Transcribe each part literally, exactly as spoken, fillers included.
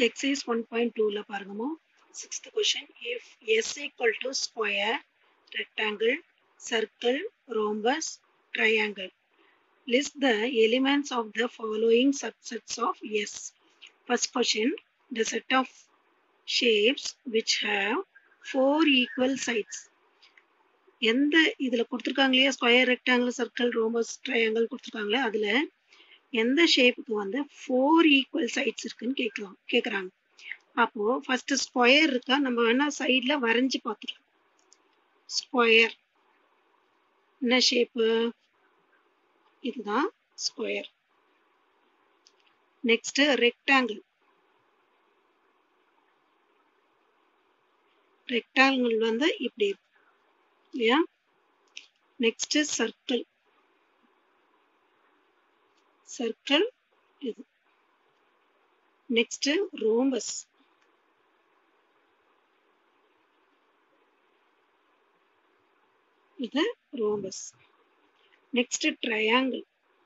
exercise one point two la parangamo. Sixth question. If S equal to square, rectangle, circle, rhombus, triangle, list the elements of the following subsets of S. First question. The set of shapes which have four equal sides. எந்த இதில் கொடுத்துருக்காங்களே square rectangle circle rhombus triangle கொடுத்துருக்காங்களே அதில் எந்த ஷேப்புக்கு வந்து four equal sides இருக்குன்னு கேட்கலாம் கேட்குறாங்க. அப்போது ஃபஸ்ட்டு ஸ்கொயர் இருக்கா நம்ம வேணால் சைடில் வரைஞ்சி பார்த்துக்கலாம். ஸ்கொயர் என்ன ஷேப்பு? இதுதான் ஸ்கொயர். Next rectangle. ரெக்டாங்கிள் வந்து இப்படி இருக்கு இல்லையா? Next circle. சர்க்கிள் இது. Next rhombus. இது ரோம்பஸ். Next triangle.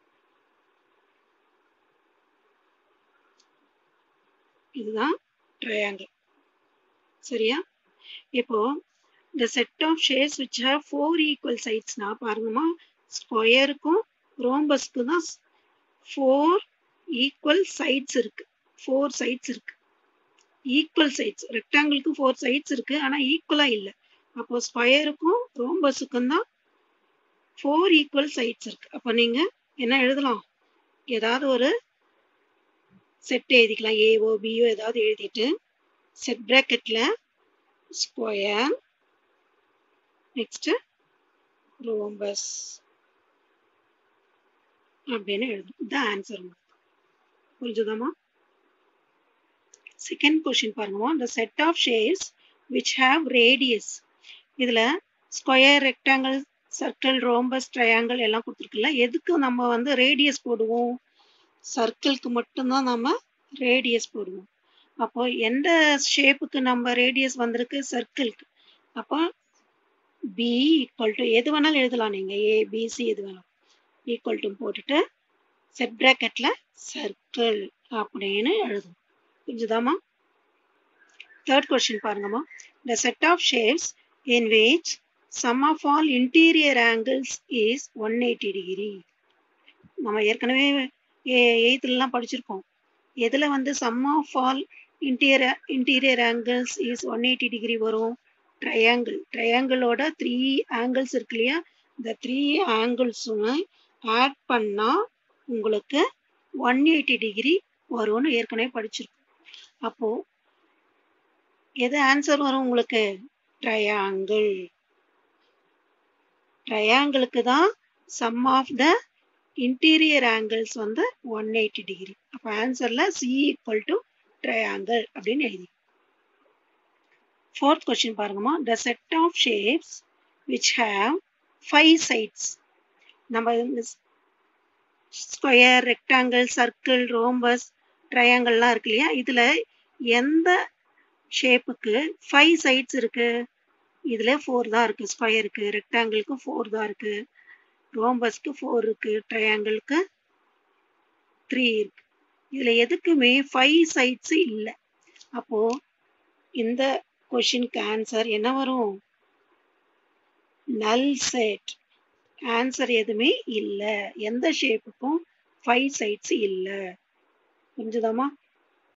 இதுதான் ட்ரையாங்கிள். சரியா? இப்போ the set of shapes which have four equal sides na parangama square kum rhombus ku da four equal sides irukku. four sides irukku. equal sides. rectangle ku four sides irukku ana equal ah illa. appo square kum rhombus kum da four equal sides irukku. appo neenga enna eludhalam? edavadhu oru set எழுதிக்கலாம். a o b o edavadhu எழுதிட்டு set bracket la square next rhombus அப்படின்னு எழுதும். இதுதான் answer. புரிஞ்சுதாமா? Second question பாருங்க. the set of shapes which have radius. இதுல square rectangle circle rhombus triangle எல்லாம் கொடுத்துருக்குல்ல, எதுக்கு நம்ம வந்து ரேடியஸ் போடுவோம்? சர்க்கிளுக்கு மட்டும்தான் நம்ம ரேடியஸ் போடுவோம். அப்போ எந்த ஷேப்புக்கு நம்ம ரேடியஸ் வந்திருக்கு? சர்க்கிளுக்கு. அப்போ பி ஈக்குவல் டு எது வேணாலும் எழுதலாம். நீங்கள் ஏ பிசி எது வேணாலும் ஈக்குவல் டு போட்டுட்டு செட் ப்ராக்கெட்டில் சர்க்கிள் அப்படின்னு எழுதும். புரிஞ்சுதாமா? தேர்ட் கொஸ்டின் பாருங்கம்மா. The set of shapes in which sum of all interior angles is one eighty degree. நம்ம ஏற்கனவே எயித்துலலாம் படிச்சிருக்கோம். எதில் வந்து sum of all interior interior angles is one eighty degree வரும்? ட்ரையாங்கிள். ட்ரையாங்கிளோட த்ரீ ஆங்கிள்ஸ் இருக்கு இல்லையா? இந்த த்ரீ ஆங்கிள்ஸும் ஆட் பண்ணால் உங்களுக்கு ஒன் எயிட்டி டிகிரி வரும்னு ஏற்கனவே படிச்சிருக்கோம். அப்போது எது ஆன்சர் வரும் உங்களுக்கு? ட்ரையாங்கிள். ட்ரையாங்கிளுக்கு தான் sum of the interior angles வந்து ஒன் எயிட்டி டிகிரி. அப்போ ஆன்சரில் சி ஈக்குவல் டு ட்ரையாங்கிள் அப்படின்னு எழுதி. Fourth question பாருங்கம்மா. The set of shapes which have five sides. நம்ம ஸ்கொயர் ரெக்டாங்கிள் சர்க்கிள் ரோம்பஸ் ட்ரையாங்கிள்லாம் இருக்கு இல்லையா? இதில் எந்த ஷேப்புக்கு ஃபைவ் சைட்ஸ் இருக்கு? இதில் ஃபோர் தான் இருக்குது. ஸ்கொயருக்கு ரெக்டாங்கிளுக்கு ஃபோர் தான் இருக்குது. ரோம்பஸ்க்கு ஃபோர் இருக்குது. ட்ரையாங்கிளுக்கு த்ரீ இருக்கு. இதில் எதுக்குமே ஃபைவ் சைட்ஸு இல்லை. அப்போது இந்த கொஷினுக்கு ஆன்சர் என்ன வரும்? நல் செட். ஆன்சர் எதுவுமே இல்லை. எந்த ஷேப்புக்கும் ஃபைவ் சைட்ஸ் இல்லை. புரிஞ்சுதாமா?